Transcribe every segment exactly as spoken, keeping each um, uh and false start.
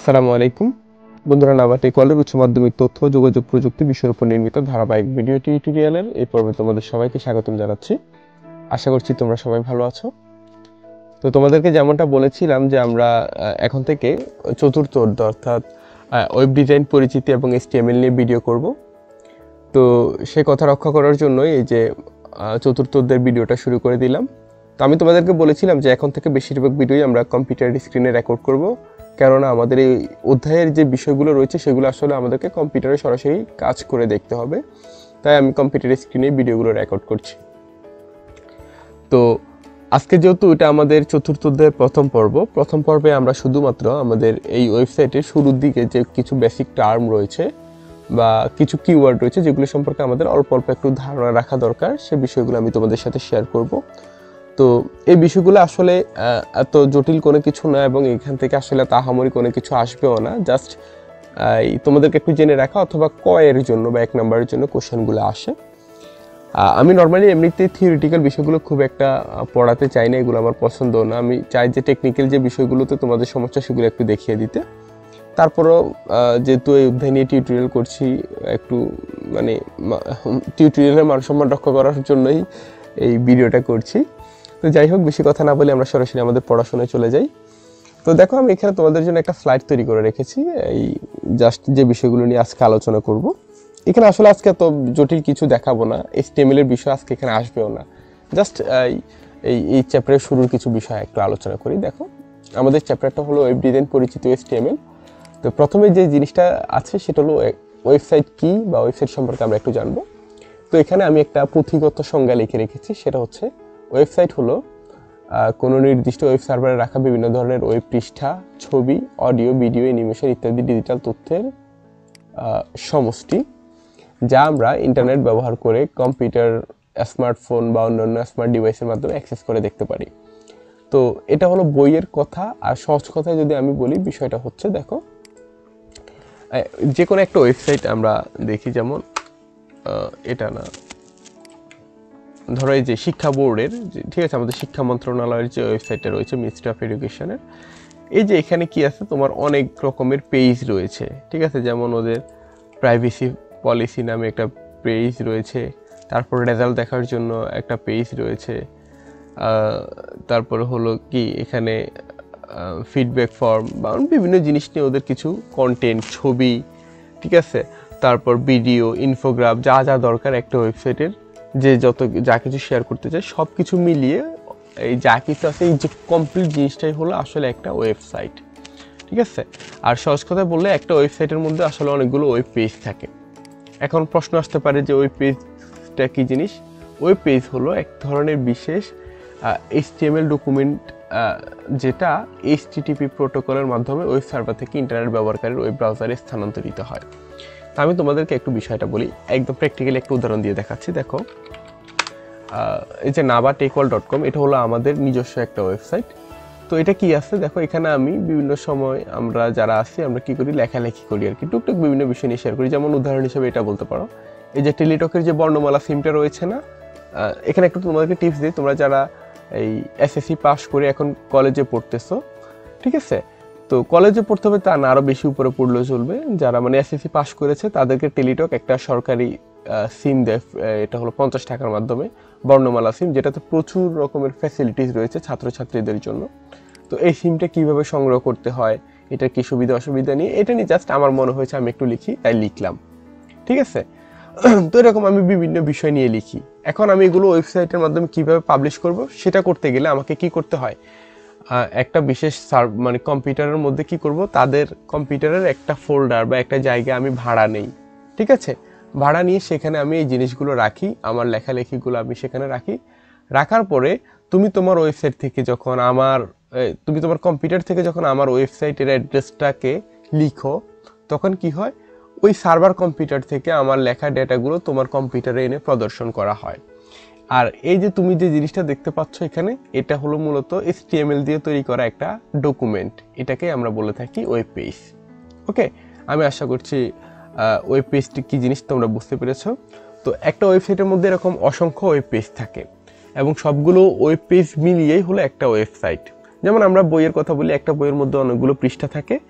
আসসালামু আলাইকুম বন্ধুরা, নাবা টেকওয়ার্ল্ডের উচ্চ মাধ্যমিক তথ্য ও যোগাযোগ প্রযুক্তি বিষয়ের উপর নির্মিত ধারাবাহিক ভিডিও টিউটোরিয়ালের এই পর্বে তোমাদের সবাইকে স্বাগতম জানাচ্ছি। আশা করছি তোমরা সবাই ভালো আছো। তো তোমাদেরকে যেমনটা বলেছিলাম যে আমরা এখন থেকে চতুর্থ অধ্যায় অর্থাৎ ওয়েব ডিজাইন পরিচিতি এবং এইচটিএমএল নিয়ে ভিডিও করব। তো সেই কথা রক্ষা করার জন্যই এই যে চতুর্থ অধ্যায়ের ভিডিওটা শুরু করে দিলাম। তো আমি তোমাদেরকে বলেছিলাম যে এখন থেকে বেশিরভাগ ভিডিওই আমরা কম্পিউটার স্ক্রিনে রেকর্ড করব, কেননা আমাদের এই অধ্যায়ের যে বিষয়গুলো রয়েছে সেগুলো আসলে আমাদেরকে কম্পিউটারে সরাসরি কাজ করে দেখতে হবে, তাই আমি কম্পিউটার স্ক্রিনে ভিডিওগুলো রেকর্ড করছি। তো আজকে যেহেতু এটা আমাদের চতুর্থ অধ্যায়ের প্রথম পর্ব, প্রথম পর্বে আমরা শুধুমাত্র আমাদের এই ওয়েবসাইটের শুরুর দিকে যে কিছু বেসিক টার্ম রয়েছে বা কিছু কিওয়ার্ড রয়েছে যেগুলো সম্পর্কে আমাদের অল্প অল্প একটু ধারণা রাখা দরকার, সে বিষয়গুলো আমি তোমাদের সাথে শেয়ার করব। তো এই বিষয়গুলো আসলে এত জটিল কোনো কিছু না এবং এখান থেকে আসলে তাহামরি কোনো কিছু আসবেও না, জাস্ট তোমাদেরকে একটু জেনে রাখা অথবা ক এর জন্য বা এক নম্বরের জন্য কোশ্চেনগুলো আসে। আমি নর্মালি এমনিতে থিওরিটিক্যাল বিষয়গুলো খুব একটা পড়াতে চাই না, এগুলো আমার পছন্দ না। আমি চাই যে টেকনিক্যাল যে বিষয়গুলোতে তোমাদের সমস্যা সেগুলো একটু দেখিয়ে দিতে। তারপরও যেহেতু এই অধ্যায় নিয়ে টিউটোরিয়াল করছি, একটু মানে টিউটোরিয়ালের মানসম্মান রক্ষা করার জন্যই এই ভিডিওটা করছি। তো যাই হোক, বেশি কথা না বলে আমরা সরাসরি আমাদের পড়াশোনায় চলে যাই। তো দেখো, আমি এখানে তোমাদের জন্য একটা স্লাইড তৈরি করে রেখেছি, এই জাস্ট যে বিষয়গুলো নিয়ে আজকে আলোচনা করব। এখানে আসলে আজকে তো জটিল কিছু দেখাবো না, এইচটিএমএল এর বিষয় আজকে এখানে আসবেও না, জাস্ট এই এই চ্যাপ্টারের শুরুর কিছু বিষয় একটু আলোচনা করি। দেখো, আমাদের চ্যাপ্টারটা হলো ওয়েব ডিজাইন পরিচিতি এইচটিএমএল। তো প্রথমে যে জিনিসটা আছে সেটা হলো ওয়েবসাইট কি বা ওয়েবসাইট সম্পর্কে আমরা একটু জানবো। তো এখানে আমি একটা পুঁথিগত সংজ্ঞা লিখে রেখেছি, সেটা হচ্ছে ওয়েবসাইট হলো কোনো নির্দিষ্ট ওয়েব সার্ভারে রাখা বিভিন্ন ধরনের ওয়েব পৃষ্ঠা, ছবি, অডিও, ভিডিও, অ্যানিমেশন ইত্যাদি ডিজিটাল তথ্যের সমষ্টি, যা আমরা ইন্টারনেট ব্যবহার করে কম্পিউটার, স্মার্টফোন বা অন্যান্য স্মার্ট ডিভাইসের মাধ্যমে অ্যাক্সেস করে দেখতে পারি। তো এটা হলো বইয়ের কথা। আর সহজ কথায় যদি আমি বলি, বিষয়টা হচ্ছে দেখো, যে কোনো একটা ওয়েবসাইট আমরা দেখি, যেমন এটা না, ধরো এই যে শিক্ষা বোর্ডের, ঠিক আছে, আমাদের শিক্ষা মন্ত্রণালয়ের যে ওয়েবসাইটটা রয়েছে মিনিস্ট্রি অফ এডুকেশনের, এই যে এখানে কি আছে, তোমার অনেক রকমের পেজ রয়েছে, ঠিক আছে। যেমন ওদের প্রাইভেসি পলিসি নামে একটা পেজ রয়েছে, তারপর রেজাল্ট দেখার জন্য একটা পেজ রয়েছে, তারপর হলো কি এখানে ফিডব্যাক ফর্ম বা বিভিন্ন জিনিস নিয়ে ওদের কিছু কন্টেন্ট, ছবি, ঠিক আছে, তারপর ভিডিও, ইনফোগ্রাফ, যা যা দরকার একটা ওয়েবসাইটের, যে যত যা কিছু শেয়ার করতে চাই সব কিছু মিলিয়ে এই যা কিছু আছে, এই যে কমপ্লিট জিনিসটাই হলো আসলে একটা ওয়েবসাইট, ঠিক আছে। আর সহজ কথায় বললে, একটা ওয়েবসাইটের মধ্যে আসলে অনেকগুলো ওয়েব পেজ থাকে। এখন প্রশ্ন আসতে পারে যে ওয়েব পেজটা কী জিনিস? ওয়েব পেজ হলো এক ধরনের বিশেষ এইচটিএমএল ডকুমেন্ট, যেটা এইচটিটিপি প্রোটোকলের মাধ্যমে ওয়েব সার্ভার থেকে ইন্টারনেট ব্যবহারকারীর ওয়েব ব্রাউজারে স্থানান্তরিত হয়। আমি তোমাদেরকে একটু বিষয়টা বলি, একদম প্র্যাকটিক্যালি একটা উদাহরণ দিয়ে দেখাচ্ছি। দেখো, এই যে নাবা টেকওয়ার্ল্ড ডট কম, এটা হলো আমাদের নিজস্ব একটা ওয়েবসাইট। তো এটা কি আছে দেখো, এখানে আমি বিভিন্ন সময় আমরা যারা আছি আমরা কি করি, লেখালেখি করি আর কি, টুকটুক বিভিন্ন বিষয় নিয়ে শেয়ার করি। যেমন উদাহরণ হিসেবে এটা বলতে পারো, এই যে টেলিটকের যে বর্ণমালা সিমটা রয়েছে না, এখানে একটু তোমাদেরকে টিপস দিই। তোমরা যারা এই এসএসসি পাস করে এখন কলেজে পড়তেছো, ঠিক আছে, তো কলেজে পড়তে হবে তা না, আরও বেশি উপরে পড়লেও চলবে। যারা মানে এসএসসি পাস করেছে তাদেরকে টেলিটক একটা সরকারি সিম দেয়, এটা হলো পঞ্চাশ টাকার মাধ্যমে, বর্ণমালা সিম, যেটাতে প্রচুর রকমের ফ্যাসিলিটিস রয়েছে ছাত্রছাত্রীদের জন্য। তো এই সিমটা কিভাবে সংগ্রহ করতে হয়, এটার কি সুবিধা অসুবিধা নিয়ে, এটা নিয়ে জাস্ট আমার মনে হয়েছে আমি একটু লিখি, তাই লিখলাম, ঠিক আছে। তো এরকম আমি বিভিন্ন বিষয় নিয়ে লিখি। এখন আমি এগুলো ওয়েবসাইটের মাধ্যমে কিভাবে পাবলিশ করব, সেটা করতে গেলে আমাকে কি করতে হয়, একটা বিশেষ সার্ভ মানে কম্পিউটারের মধ্যে কি করব, তাদের কম্পিউটারের একটা ফোল্ডার বা একটা জায়গা আমি ভাড়া নেই, ঠিক আছে। ভাড়া নিয়ে সেখানে আমি এই জিনিসগুলো রাখি, আমার লেখালেখিগুলো আমি সেখানে রাখি। রাখার পরে তুমি তোমার ওয়েবসাইট থেকে যখন আমার তুমি তোমার কম্পিউটার থেকে যখন আমার ওয়েবসাইটের অ্যাড্রেসটাকে লিখো, তখন কি হয়, ওই সার্ভার কম্পিউটার থেকে আমার লেখা ডেটাগুলো তোমার কম্পিউটারে এনে প্রদর্শন করা হয়। আর এই যে তুমি যে জিনিসটা দেখতে পাচ্ছ এখানে, এটা হলো মূলত এইচটিএমএল দিয়ে তৈরি করা একটা ডকুমেন্ট, এটাকে আমরা বলে থাকি ওয়েব পেজ। ওকে, আমি আশা করছি ওয়েব পেজটি কী জিনিস তোমরা বুঝতে পেরেছো। তো একটা ওয়েবসাইটের মধ্যে এরকম অসংখ্য ওয়েব পেজ থাকে এবং সবগুলো ওয়েব পেজ মিলিয়েই হলো একটা ওয়েবসাইট। যেমন আমরা বইয়ের কথা বলি, একটা বইয়ের মধ্যে অনেকগুলো পৃষ্ঠা থাকে,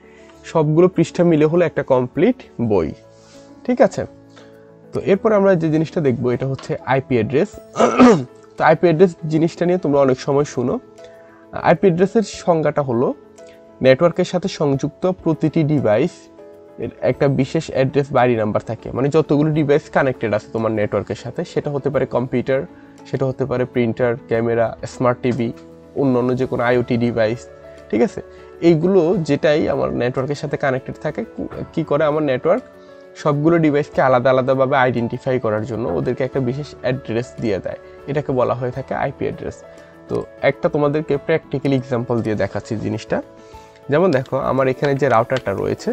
সবগুলো পৃষ্ঠা মিলে হলো একটা কমপ্লিট বই। ঠিক আছে, তো এরপর আমরা যে জিনিসটা দেখবো এটা হচ্ছে আইপি অ্যাড্রেস। তো আইপি অ্যাড্রেস জিনিসটা নিয়ে তোমরা অনেক সময় শুনো। আইপি অ্যাড্রেসের সংজ্ঞাটা হলো নেটওয়ার্কের সাথে সংযুক্ত প্রতিটি ডিভাইস এর একটা বিশেষ অ্যাড্রেস বা আইডি নাম্বার থাকে। মানে যতগুলো ডিভাইস কানেক্টেড আছে তোমার নেটওয়ার্কের সাথে, সেটা হতে পারে কম্পিউটার, সেটা হতে পারে প্রিন্টার, ক্যামেরা, স্মার্ট টিভি, অন্য অন্য যে কোনো আইওটি ডিভাইস। ঠিক আছে, এইগুলো যেটাই আমার নেটওয়ার্কের সাথে কানেক্টেড থাকে, কি করে আমার নেটওয়ার্ক সবগুলো ডিভাইসকে আলাদা আলাদাভাবে আইডেন্টিফাই করার জন্য ওদেরকে একটা বিশেষ অ্যাড্রেস দিয়ে দেয়। এটাকে বলা হয়ে থাকে আইপি অ্যাড্রেস। তো একটা তোমাদেরকে প্র্যাকটিক্যালি এক্সাম্পল দিয়ে দেখাচ্ছি জিনিসটা। যেমন দেখো, আমার এখানে যে রাউটারটা রয়েছে,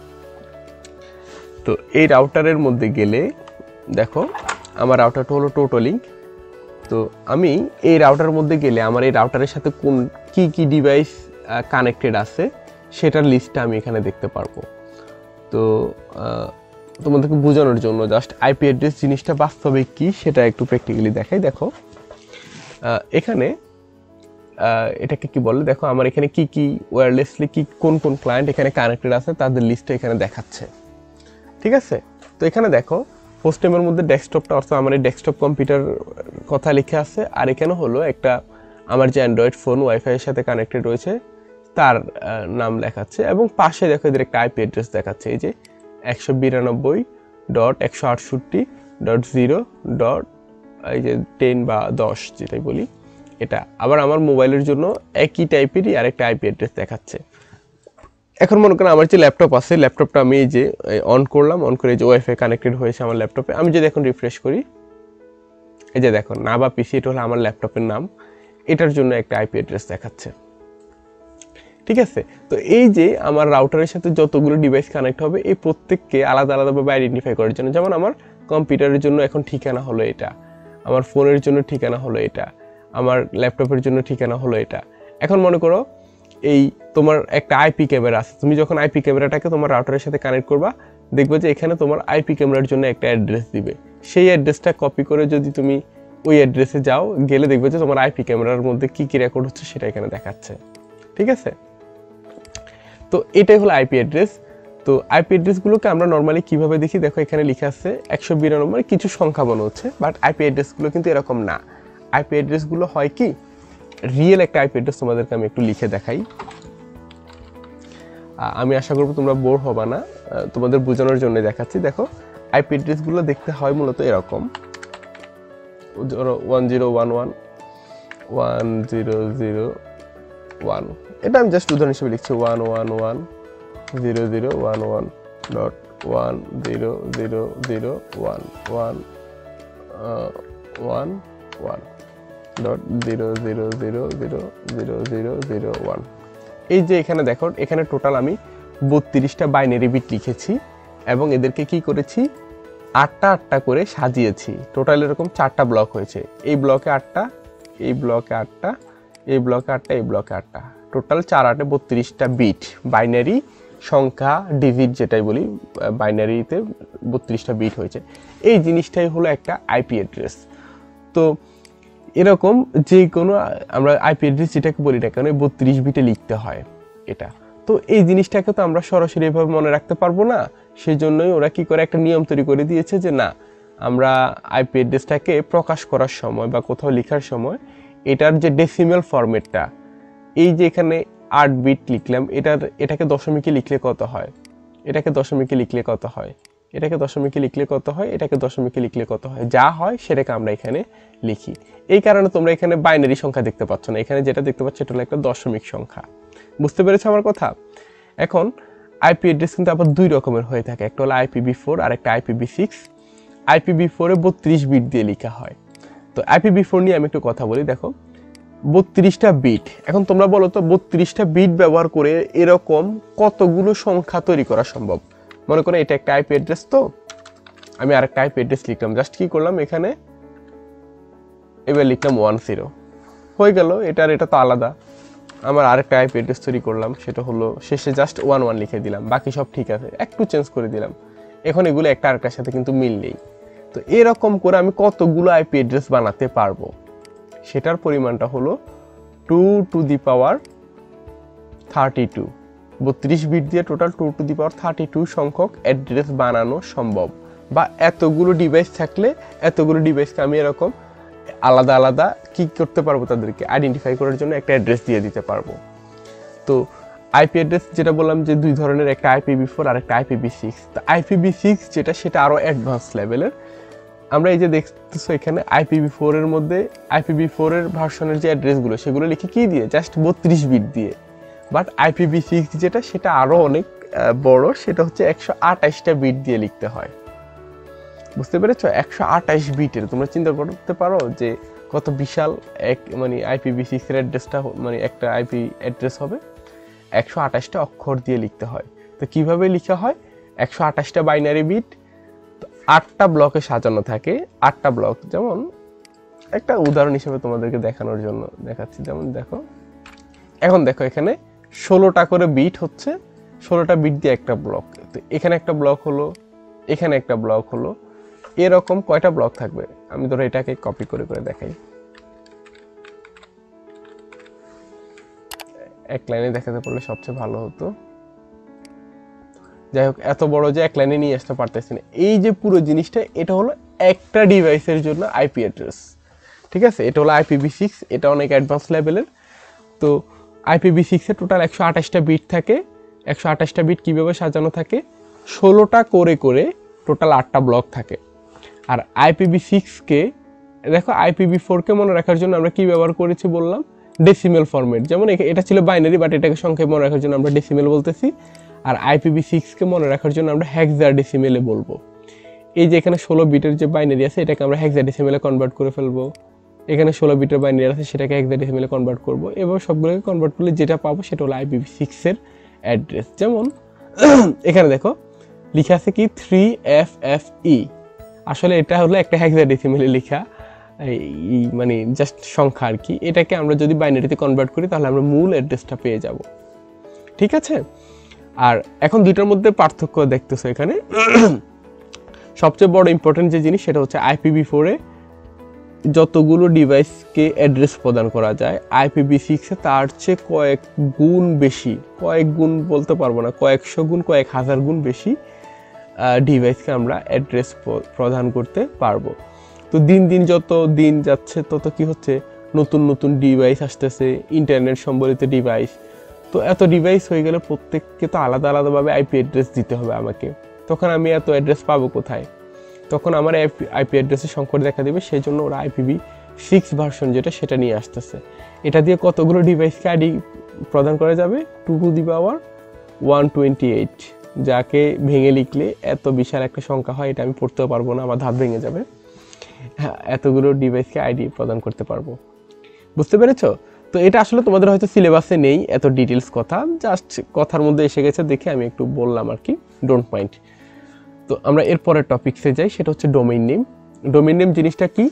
তো এই রাউটারের মধ্যে গেলে দেখো আমার রাউটারটা হলো টোটোলিংক। তো আমি এই রাউটারের মধ্যে গেলে আমার এই রাউটারের সাথে কোন কি কি ডিভাইস কানেক্টেড আছে সেটার লিস্টটা আমি এখানে দেখতে পারবো। তো তোমাদেরকে বোঝানোর জন্য জাস্ট আইপি অ্যাড্রেস জিনিসটা বাস্তবে কি সেটা একটু প্র্যাকটিক্যালি দেখাই। দেখো এখানে এটাকে কি বলে, দেখো আমার এখানে কি কি ওয়্যারলেসলি কি কোন কোন ক্লায়েন্ট এখানে কানেক্টেড আছে তাদের লিস্টটা এখানে দেখাচ্ছে। ঠিক আছে, তো এখানে দেখো হোস্টেমের মধ্যে ডেস্কটপটা, অর্থাৎ আমার এই ডেস্কটপ কম্পিউটার কথা লিখে আছে, আর এখানে হলো একটা আমার যে অ্যান্ড্রয়েড ফোন ওয়াইফাইয়ের সাথে কানেক্টেড রয়েছে তার নাম লেখাচ্ছে, এবং পাশে দেখো এদের একটা আইপি অ্যাড্রেস দেখাচ্ছে, এই যে একশো বিরানব্বই ডট একশো আটষট্টি ডট জিরো ডট এই যে টেন বা দশ যেটাই বলি এটা। আবার আমার মোবাইলের জন্য একই টাইপেরই আরেকটা আইপি অ্যাড্রেস দেখাচ্ছে। এখন মনে করেন আমার যে ল্যাপটপ আছে, ল্যাপটপটা আমি এই যে অন করলাম, অন করে যে ওয়াইফাই কানেক্টেড হয়েছে আমার ল্যাপটপে, আমি যদি এখন রিফ্রেশ করি, এই যে দেখো না বা পিসি, এটা হলো আমার ল্যাপটপের নাম, এটার জন্য একটা আইপি অ্যাড্রেস দেখাচ্ছে। ঠিক আছে, তো এই যে আমার রাউটারের সাথে যতগুলো ডিভাইস কানেক্ট হবে এই প্রত্যেককে আলাদা আলাদাভাবে আইডেন্টিফাই করার জন্য, যেমন আমার কম্পিউটারের জন্য এখন ঠিকানা হলো এটা, আমার ফোনের জন্য ঠিকানা হলো এটা, আমার ল্যাপটপের জন্য ঠিকানা হলো এটা। এখন মনে করো এই তোমার একটা আইপি ক্যামেরা আছে, তুমি যখন আইপি ক্যামেরাটাকে তোমার রাউটারের সাথে কানেক্ট করবা, দেখবে যে এখানে তোমার আইপি ক্যামেরার জন্য একটা অ্যাড্রেস দিবে। সেই অ্যাড্রেসটা কপি করে যদি তুমি ওই অ্যাড্রেসে যাও, গেলে দেখবে যে তোমার আইপি ক্যামেরার মধ্যে কি কি রেকর্ড হচ্ছে সেটা এখানে দেখাচ্ছে। ঠিক আছে, তো এটাই হলো আইপি অ্যাড্রেস। তো আইপি অ্যাড্রেসগুলোকে আমরা নর্মালি কিভাবে দেখি, দেখো এখানে লিখে আছে একশো বিরানব্বই, কিছু সংখ্যা মনে হচ্ছে, বাট আইপি অ্যাড্রেসগুলো কিন্তু এরকম না। আইপি অ্যাড্রেসগুলো হয় কি, রিয়েল একটা আইপি অ্যাড্রেস তোমাদেরকে আমি একটু লিখে দেখাই। আমি আশা করবো তোমরা বোর হবা না, তোমাদের বোঝানোর জন্য দেখাচ্ছি। দেখো আইপি অ্যাড্রেসগুলো দেখতে হয় মূলত এরকম, one zero one one one zero zero one, এটা আমি জাস্ট উদাহরণ হিসেবে লিখছি, one one one zero zero one one dot one zero zero zero one one one one dot zero zero zero zero zero zero zero one. এই যে এখানে দেখো, এখানে টোটাল আমি বত্রিশটা বাইনারি বিট লিখেছি এবং এদেরকে কি করেছি, আটটা আটটা করে সাজিয়েছি। টোটাল এরকম চারটা ব্লক হয়েছে, এই ব্লকে আটটা, এই ব্লকে আটটা, এই ব্লকে আটটা, এই ব্লকে আটটা, টোটাল চার আটে বত্রিশটা বিট বাইনারি সংখ্যা, ডিজিট যেটাই বলি, বাইনারিতে বত্রিশটা বিট হয়েছে। এই জিনিসটাই হলো একটা আইপি অ্যাড্রেস। তো এরকম যে কোনো আমরা আইপি অ্যাড্রেস যেটাকে বলি না কেন বত্রিশ বিটে লিখতে হয় এটা। তো এই জিনিসটাকে তো আমরা সরাসরি এভাবে মনে রাখতে পারবো না, সেই জন্যই ওরা কি করে একটা নিয়ম তৈরি করে দিয়েছে যে না, আমরা আইপি অ্যাড্রেসটাকে প্রকাশ করার সময় বা কোথাও লেখার সময় এটার যে ডেসিমেল ফরম্যাটটা, এই যে এখানে আট বিট লিখলাম, এটার এটাকে দশমিকে লিখলে কত হয়, এটাকে দশমিকে লিখলে কত হয়, এটাকে দশমিকে লিখলে কত হয়, এটাকে দশমিকে লিখলে কত হয়, যা হয় সেটাকে আমরা এখানে লিখি। এই কারণে তোমরা এখানে বাইনারি সংখ্যা দেখতে পাচ্ছ না, এখানে যেটা দেখতে পাচ্ছ এটা হলো একটা দশমিক সংখ্যা। বুঝতে পেরেছো আমার কথা? এখন আইপি অ্যাড্রেস কিন্তু আবার দুই রকমের হয়ে থাকে, একটা হলো আইপিভি ফোর আর একটা আইপিভি সিক্স। আইপিভি ফোরে বত্রিশ বিট দিয়ে লেখা হয়। তো আইপিভি ফোর নিয়ে আমি একটু কথা বলি। দেখো বত্রিশটা বিট, এখন তোমরা বলো তো বত্রিশটা বিট ব্যবহার করে এরকম কতগুলো সংখ্যা তৈরি করা সম্ভব? মনে করো এটা একটা আইপি অ্যাড্রেস, তো আমি আরেকটা আইপি অ্যাড্রেস লিখলাম, জাস্ট কি করলাম এখানে এবার লিখলাম ওয়ান জিরো, হয়ে গেল। এটার এটা তো আলাদা। আমার আরেকটা আইপি অ্যাড্রেস তৈরি করলাম, সেটা হলো শেষে জাস্ট ওয়ান ওয়ান লিখে দিলাম, বাকি সব ঠিক আছে, একটু চেঞ্জ করে দিলাম। এখন এগুলো একটা আরেকটার সাথে কিন্তু মিল নেই। তো এরকম করে আমি কতগুলো আইপি অ্যাড্রেস বানাতে পারবো, সেটার পরিমাণটা হলো two to the power thirty two. বত্রিশ বিট দিয়ে total two to the power thirty two সংখ্যক অ্যাড্রেস বানানো সম্ভব। বা এতগুলো ডিভাইস থাকলে এতগুলো ডিভাইসকে আমি এরকম আলাদা আলাদা কি করতে পারবো, তাদেরকে আইডেন্টিফাই করার জন্য একটা অ্যাড্রেস দিয়ে দিতে পারবো। তো আইপি অ্যাড্রেস যেটা বললাম যে দুই ধরনের, একটা আইপিভি ফোর আর একটা আইপিভি সিক্স। তো আইপিভি সিক্স যেটা সেটা আরও অ্যাডভান্স লেভেলের। আমরা এই যে দেখতেছো এখানে আইপিভি ফোর এর মধ্যে আইপিভি ফোর এর ভার্সনের যে অ্যাড্রেসগুলো সেগুলো লিখে কি দিয়ে, জাস্ট বত্রিশ বিট দিয়ে। বাট আইপিভি সিক্স যেটা সেটা আরও অনেক বড়, সেটা হচ্ছে একশো আঠাশটা বিট দিয়ে লিখতে হয়। বুঝতে পেরেছো? একশো আঠাশ বিটের, তোমরা চিন্তা করতে পারো যে কত বিশাল এক মানে আইপিভি সিক্স এর অ্যাড্রেসটা, মানে একটা আইপি অ্যাড্রেস হবে একশো আঠাশটা অক্ষর দিয়ে লিখতে হয়। তো কিভাবে লেখা হয়? একশো আঠাশটা বাইনারি বিট আটটা ব্লকে সাজানো থাকে। আটটা ব্লক, যেমন একটা উদাহরণ হিসেবে তোমাদেরকে দেখানোর জন্য দেখাচ্ছি। যেমন দেখো, এখন দেখো এখানে ষোলোটা করে বিট হচ্ছে, ষোলোটা বিট দিয়ে একটা ব্লক। তো এখানে একটা ব্লক হলো, এখানে একটা ব্লক হলো, এরকম কয়টা ব্লক থাকবে? আমি ধরো এটাকে কপি করে করে দেখাই, এক লাইনে দেখাতে পারলে সবচেয়ে ভালো হতো। যাই হোক, এত বড় যে এক লাইনে নিয়ে আসতে পারতেছি না। এই যে পুরো জিনিসটা, এটা হলো একটা ডিভাইসের জন্য আইপি অ্যাড্রেস। ঠিক আছে, এটা হলো আইপিভি সিক্স, এটা অনেক অ্যাডভান্স লেভেলের। তো আইপিভি সিক্সে টোটাল একশো আঠাশটা বিট থাকে। একশো আঠাশটা বিট কীভাবে সাজানো থাকে? ষোলোটা করে করে টোটাল আটটা ব্লক থাকে। আর আইপিভি সিক্সকে দেখো, আইপিভি ফোরকে মনে রাখার জন্য আমরা কি ব্যবহার করেছি বললাম? Decimal format. যেমন এটা ছিল বাইনারি, বাট এটাকে সংখ্যায় মনে রাখার জন্য আমরা ডেসিমেল বলতেছি। আর আইপিভি সিক্সকে মনে রাখার জন্য আমরা হেক্সাডেসিমেলে বলবো। এই যে এখানে ষোলো বিটের যে বাইনারি আছে এটাকে আমরা হেক্সাডেসিমেলে কনভার্ট করে ফেলবো। এখানে ষোলো বিটের বাইনারি আছে সেটাকে হেক্সাডেসিমেলে কনভার্ট করবো। এবার সবগুলোকে কনভার্ট করলে যেটা পাবো সেটা হলো আইপিভি সিক্সের অ্যাড্রেস। যেমন এখানে দেখো লেখা আছে কি থ্রি এফ এফ ই, আসলে এটা হলো একটা হেক্সাডেসিমেলে লেখা, এই মানে জাস্ট সংখ্যা আর কি। এটাকে আমরা যদি বাইনারিতে কনভার্ট করি তাহলে আমরা মূল অ্যাড্রেসটা পেয়ে যাব। ঠিক আছে, আর এখন দুইটার মধ্যে পার্থক্য দেখতেছো এখানে। সবচেয়ে বড় ইম্পর্টেন্ট যে জিনিস সেটা হচ্ছে আইপিভি ফোরে যতগুলো ডিভাইসকে অ্যাড্রেস প্রদান করা যায়, আইপিভি সিক্সে তার চেয়ে কয়েক গুণ বেশি, কয়েক গুণ বলতে পারবো না, কয়েকশো গুণ, কয়েক হাজার গুণ বেশি ডিভাইসকে আমরা অ্যাড্রেস প্রদান করতে পারবো। তো দিন দিন যত দিন যাচ্ছে তত কি হচ্ছে, নতুন নতুন ডিভাইস আসতেছে, ইন্টারনেট সম্বলিত ডিভাইস। তো এত ডিভাইস হয়ে গেলে প্রত্যেককে তো আলাদা আলাদাভাবে আইপি অ্যাড্রেস দিতে হবে আমাকে। তখন আমি এত অ্যাড্রেস পাবো কোথায়? তখন আমার আইপি অ্যাড্রেসের সংকট দেখা দেবে। সেই জন্য ওরা আইপিভি সিক্স ভার্সন যেটা সেটা নিয়ে আসতেছে। এটা দিয়ে কতগুলো ডিভাইসকে আইডি প্রদান করা যাবে? Two to the power one twenty eight, যাকে ভেঙে লিখলে এত বিশাল একটা সংখ্যা হয়, এটা আমি পড়তেও পারবো না, আমার ধাত ভেঙে যাবে। হ্যাঁ, এতগুলো ডিভাইসকে আইডি প্রদান করতে পারবো। বুঝতে পেরেছো? তো এটা আসলে তোমাদের হয়তো সিলেবাসে নেই এত ডিটেলস কথা, জাস্ট কথার মধ্যে এসে গেছে দেখে আমি একটু বললাম আর কি, ডোন্ট মাইন্ড। তো আমরা এরপরের টপিকসে যাই, সেটা হচ্ছে ডোমেইন নেম। ডোমেইন নেম জিনিসটা কি?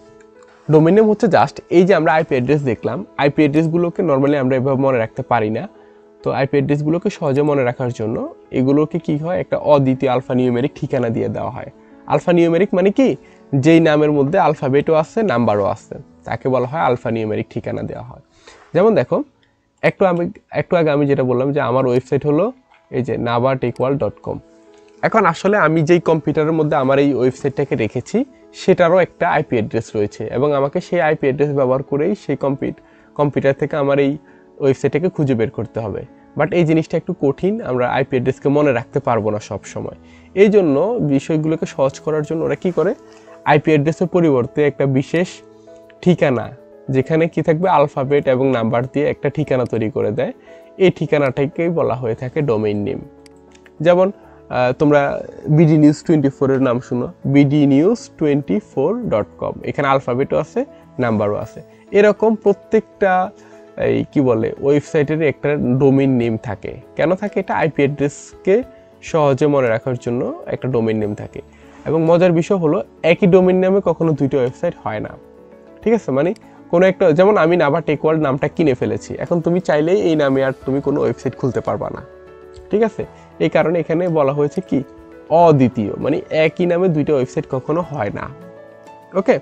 ডোমেইন নেম হচ্ছে জাস্ট এই যে আমরা আইপি অ্যাড্রেস দেখলাম, আইপি অ্যাড্রেসগুলোকে নর্মালি আমরা এভাবে মনে রাখতে পারি না। তো আইপি অ্যাড্রেসগুলোকে সহজে মনে রাখার জন্য এগুলোকে কি হয়, একটা অদ্বিতীয় আলফা নিউমেরিক ঠিকানা দিয়ে দেওয়া হয়। আলফা নিউমেরিক মানে কি? যেই নামের মধ্যে আলফাবেটও আছে, নাম্বারও আছে, তাকে বলা হয় আলফা নিউমেরিক ঠিকানা দেওয়া হয়। যেমন দেখো, একটু আমি একটু আগে আমি যেটা বললাম যে আমার ওয়েবসাইট হলো এই যে নাবাটেকওয়াল ডট কম। এখন আসলে আমি যেই কম্পিউটারের মধ্যে আমার এই ওয়েবসাইটটাকে রেখেছি সেটারও একটা আইপি অ্যাড্রেস রয়েছে, এবং আমাকে সেই আইপি অ্যাড্রেস ব্যবহার করেই সেই কম্পিউট কম্পিউটার থেকে আমার এই ওয়েবসাইটটাকে খুঁজে বের করতে হবে। বাট এই জিনিসটা একটু কঠিন, আমরা আইপি অ্যাড্রেসকে মনে রাখতে পারবো না সব সময়। এই জন্য বিষয়গুলোকে সহজ করার জন্য ওরা কী করে, আইপি অ্যাড্রেসের পরিবর্তে একটা বিশেষ ঠিকানা, যেখানে কি থাকবে আলফাবেট এবং নাম্বার দিয়ে একটা ঠিকানা তৈরি করে দেয়। এই ঠিকানাটাকেই বলা হয়ে থাকে ডোমেইন নেম। যেমন তোমরা বিডি নিউজ টোয়েন্টি ফোরের নাম শুনো, BD news twenty four dot com, এখানে আলফাবেটও আছে, নাম্বারও আছে। এরকম প্রত্যেকটা এই কি বলে ওয়েবসাইটের একটা ডোমেইন নেম থাকে। কেন থাকে? এটা আইপি অ্যাড্রেসকে সহজে মনে রাখার জন্য একটা ডোমেইন নেম থাকে। এবং মজার বিষয় হলো একই ডোমেইন নামে কখনো দুইটা ওয়েবসাইট হয় না। ঠিক আছে, মানে কোনো একটা, যেমন আমি নাবাটেকওয়াল নামটা কিনে ফেলেছি, এখন তুমি চাইলেই এই নামে আর তুমি কোনো ওয়েবসাইট খুলতে পারবা না। ঠিক আছে, এই কারণে এখানে বলা হয়েছে কি অদ্বিতীয়, মানে একই নামে দুইটা ওয়েবসাইট কখনো হয় না। ওকে,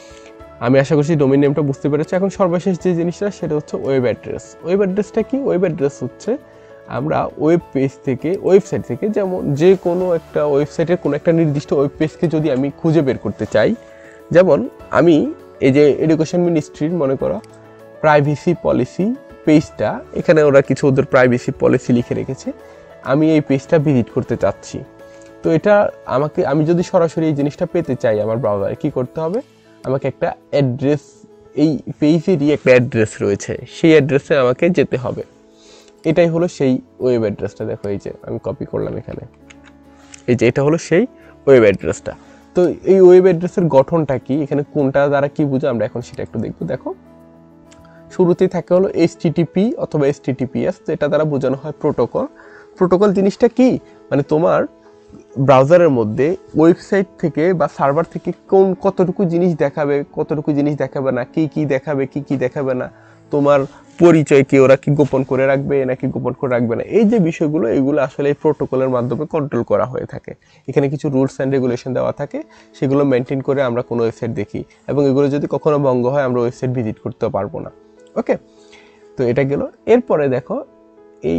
আমি আশা করছি ডোমেইন নেমটা বুঝতে পেরেছি। এখন সর্বশেষ যে জিনিসটা সেটা হচ্ছে ওয়েব অ্যাড্রেস। ওয়েব অ্যাড্রেসটা কি? ওয়েব অ্যাড্রেস হচ্ছে আমরা ওয়েব পেজ থেকে ওয়েবসাইট থেকে যেমন যে কোনো একটা ওয়েবসাইটের কোনো একটা নির্দিষ্ট ওয়েব পেজকে যদি আমি খুঁজে বের করতে চাই, যেমন আমি এই যে এডুকেশন মিনিস্ট্রির মনে করো প্রাইভেসি পলিসি পেজটা, এখানে ওরা কিছু ওদের প্রাইভেসি পলিসি লিখে রেখেছে, আমি এই পেজটা ভিজিট করতে চাচ্ছি। তো এটা আমাকে, আমি যদি সরাসরি এই জিনিসটা পেতে চাই আমার ব্রাউজারে, কি করতে হবে, আমাকে একটা অ্যাড্রেস, এই পেজেরই একটা অ্যাড্রেস রয়েছে, সেই অ্যাড্রেসে আমাকে যেতে হবে। এটাই হলো সেই ওয়েব অ্যাড্রেসটা। দেখো এই যে আমি কপি করলাম এখানে, এই যে এটা হলো সেই ওয়েব অ্যাড্রেসটা। তো এই ওয়েব অ্যাড্রেসের গঠনটা কি, এখানে কোনটা দ্বারা কি বুঝো আমরা এখন সেটা একটু দেখবো। দেখো শুরুতেই থাকে হলো এইচটিটিপি অথবা এইচটিটিপিএস, এটা দ্বারা বোঝানো হয় প্রোটোকল। প্রোটোকল জিনিসটা কি, মানে তোমার ব্রাউজারের মধ্যে ওয়েবসাইট থেকে বা সার্ভার থেকে কোন কতটুকু জিনিস দেখাবে, কতটুকু জিনিস দেখাবে না, কি কি দেখাবে, কি কি দেখাবে না, তোমার পরিচয় কি ওরা কি গোপন করে রাখবে নাকি গোপন করে রাখবে না, এই যে বিষয়গুলো, এগুলো আসলে এই প্রোটোকলের মাধ্যমে কন্ট্রোল করা হয়ে থাকে। এখানে কিছু রুলস অ্যান্ড রেগুলেশন দেওয়া থাকে, সেগুলো মেনটেন করে আমরা কোনো ওয়েবসাইট দেখি, এবং এগুলো যদি কখনো ভঙ্গ হয় আমরা ওয়েবসাইট ভিজিট করতে পারবো না। ওকে, তো এটা গেল। এরপরে দেখো এই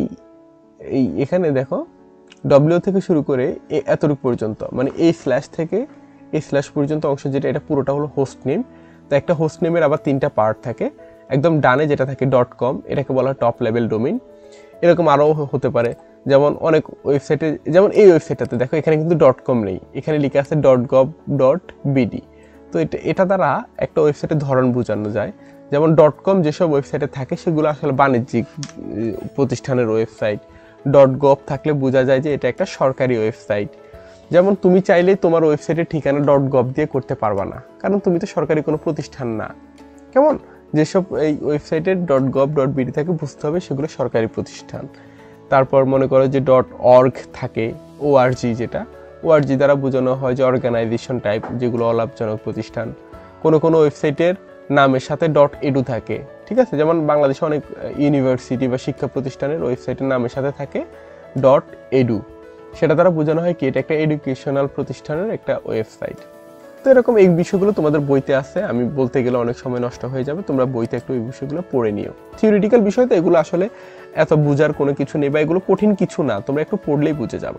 এই এখানে দেখো ডব্লিউ থেকে শুরু করে এতটুকু পর্যন্ত, মানে এই স্ল্যাশ থেকে এই স্ল্যাশ পর্যন্ত অংশ যেটা, এটা পুরোটা হলো হোস্ট নেম। তো একটা হোস্ট নেমের আবার তিনটা পার্ট থাকে। একদম ডানে যেটা থাকে ডট কম, এটাকে বলা হয় টপ লেভেল ডোমেইন। এরকম আরও হতে পারে, যেমন অনেক ওয়েবসাইটে, যেমন এই ওয়েবসাইটটাতে দেখো এখানে কিন্তু ডট কম নেই, এখানে লিখে আছে ডট গভ ডট বিডি। তো এটা এটা দ্বারা একটা ওয়েবসাইটের ধরন বোঝানো যায়। যেমন ডট কম যেসব ওয়েবসাইটে থাকে সেগুলো আসলে বাণিজ্যিক প্রতিষ্ঠানের ওয়েবসাইট। ডট গভ থাকলে বোঝা যায় যে এটা একটা সরকারি ওয়েবসাইট। যেমন তুমি চাইলে তোমার ওয়েবসাইটের ঠিকানা ডট গভ দিয়ে করতে পারবা না, কারণ তুমি তো সরকারি কোনো প্রতিষ্ঠান না। কেমন, যেসব এই ওয়েবসাইটের ডট গভ ডট বিডি থাকে বুঝতে হবে সেগুলো সরকারি প্রতিষ্ঠান। তারপর মনে করো যে ডট অর্গ থাকে, ওআরজি, যেটা ওআরজি দ্বারা বোঝানো হয় যে অর্গানাইজেশন টাইপ, যেগুলো অলাভজনক প্রতিষ্ঠান। কোনো কোনো ওয়েবসাইটের নামের সাথে ডট এডু থাকে, ঠিক আছে, যেমন বাংলাদেশে অনেক ইউনিভার্সিটি বা শিক্ষা প্রতিষ্ঠানের ওয়েবসাইটের নামের সাথে থাকে ডট এডু, সেটা দ্বারা বোঝানো হয় কি এটা একটা এডুকেশনাল প্রতিষ্ঠানের একটা ওয়েবসাইট। তো এরকম এই বিষয়গুলো তোমাদের বইতে আছে, আমি বলতে গেলে অনেক সময় নষ্ট হয়ে যাবে, তোমরা বইতে একটু এই বিষয়গুলো পড়ে নিও। থিওরিটিক্যাল বিষয় তো এগুলো আসলে এত বোঝার কোনো কিছু নেই, বা এগুলো কঠিন কিছু না, তোমরা একটু পড়লেই বুঝে যাবা।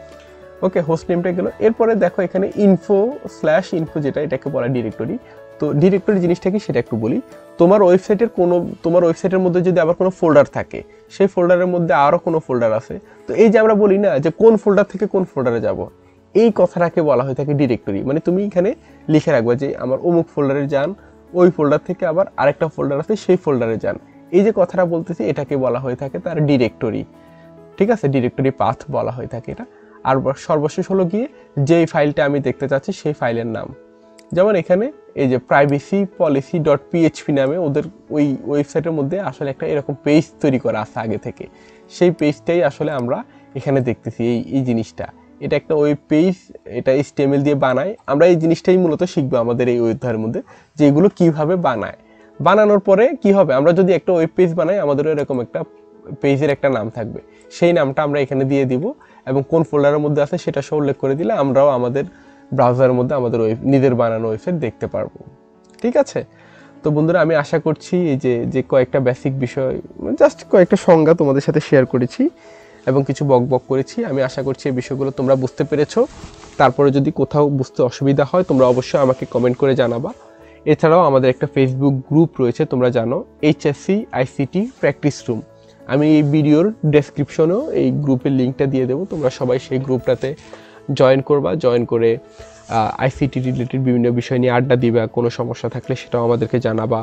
ওকে, হোস্ট নেমটা গেল। এরপরে দেখো এখানে ইনফো স্ল্যাশ ইনফো, যেটা এটাকে বলা ডিরেক্টরি। তো ডিরেক্টরি জিনিসটা কি সেটা একটু বলি। তোমার ওয়েবসাইটের কোনো তোমার ওয়েবসাইটের মধ্যে যদি আবার কোনো ফোল্ডার থাকে, সেই ফোল্ডারের মধ্যে আরও কোনো ফোল্ডার আছে, তো এই যে আমরা বলি না যে কোন ফোল্ডার থেকে কোন ফোল্ডারে যাব, এই কথাটাকে বলা হয়ে থাকে ডিরেক্টরি। মানে তুমি এখানে লিখে রাখবে যে আমার অমুক ফোল্ডারে যান, ওই ফোল্ডার থেকে আবার আরেকটা ফোল্ডার আছে সেই ফোল্ডারে যান, এই যে কথাটা বলতেছি এটাকে বলা হয়ে থাকে তার ডিরেক্টরি। ঠিক আছে, ডিরেক্টরি পাথ বলা হয়ে থাকে এটা। আর সর্বশেষ হলো গিয়ে যেই ফাইলটা আমি দেখতে চাচ্ছি সেই ফাইলের নাম। যেমন এখানে এই যে প্রাইভেসি পলিসি ডট পিএইচপি নামে ওদের ওই ওয়েবসাইটের মধ্যে আসলে একটা এরকম পেজ তৈরি করা আছে আগে থেকে, সেই পেজটাই আসলে আমরা এখানে দেখতেছি। এই এই জিনিসটা, এটা একটা ওয়েব পেজ, এটা এইচটিএমএল দিয়ে বানায়। আমরা এই জিনিসটাই মূলত শিখবো আমাদের এই অধ্যায়ের মধ্যে, যে এগুলো কীভাবে বানায়। বানানোর পরে কি হবে, আমরা যদি একটা ওয়েব পেজ বানাই আমাদেরও এরকম একটা পেজের একটা নাম থাকবে, সেই নামটা আমরা এখানে দিয়ে দিব, এবং কোন ফোল্ডারের মধ্যে আছে সেটা সহ উল্লেখ করে দিলে আমরাও আমাদের ব্রাউজারের মধ্যে আমাদের ওয়েব নিজের বানানো ওয়েবসাইট দেখতে পারবো। ঠিক আছে, তো বন্ধুরা আমি আশা করছি এই যে যে কয়েকটা বেসিক বিষয়, জাস্ট কয়েকটা সংজ্ঞা তোমাদের সাথে শেয়ার করেছি এবং কিছু বক বক করেছি, আমি আশা করছি এই বিষয়গুলো তোমরা বুঝতে পেরেছো। তারপরে যদি কোথাও বুঝতে অসুবিধা হয় তোমরা অবশ্যই আমাকে কমেন্ট করে জানাবা। এছাড়াও আমাদের একটা ফেসবুক গ্রুপ রয়েছে, তোমরা জানো, এইচএসসি আইসিটি প্র্যাকটিস রুম। আমি এই ভিডিওর ডেসক্রিপশনেও এই গ্রুপের লিঙ্কটা দিয়ে দেবো, তোমরা সবাই সেই গ্রুপটাতে জয়েন করবা। জয়েন করে আইসিটি রিলেটেড বিভিন্ন বিষয় নিয়ে আড্ডা দিবা, কোনো সমস্যা থাকলে সেটাও আমাদেরকে জানাবা।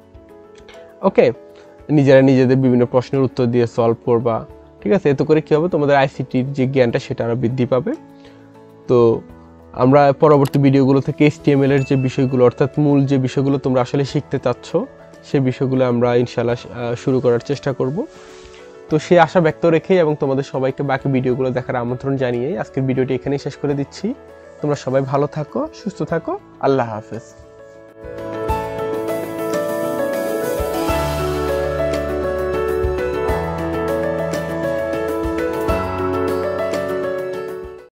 ওকে, নিজেরা নিজেদের বিভিন্ন প্রশ্নের উত্তর দিয়ে সলভ করবা। ঠিক আছে, এতে করে কী হবে, তোমাদের আইসিটির যে জ্ঞানটা সেটা আরও বৃদ্ধি পাবে। তো আমরা পরবর্তী ভিডিওগুলো থেকে এইচটিএমএল এর যে বিষয়গুলো, অর্থাৎ মূল যে বিষয়গুলো তোমরা আসলে শিখতে চাচ্ছ, সেই বিষয়গুলো আমরা ইনশাআল্লাহ শুরু করার চেষ্টা করব। তো সেই আশা ব্যক্ত রেখেই এবং তোমাদের সবাইকে বাকি ভিডিওগুলো দেখার আমন্ত্রণ জানিয়েই আজকের ভিডিওটি এখানেই শেষ করে দিচ্ছি। তোমরা সবাই ভালো থাকো, সুস্থ থাকো, আল্লাহ হাফেজ।